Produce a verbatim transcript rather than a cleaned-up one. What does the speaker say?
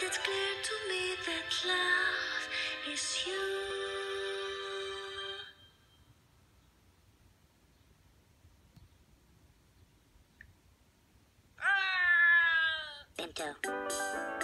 it's clear to me that love is you. Bento.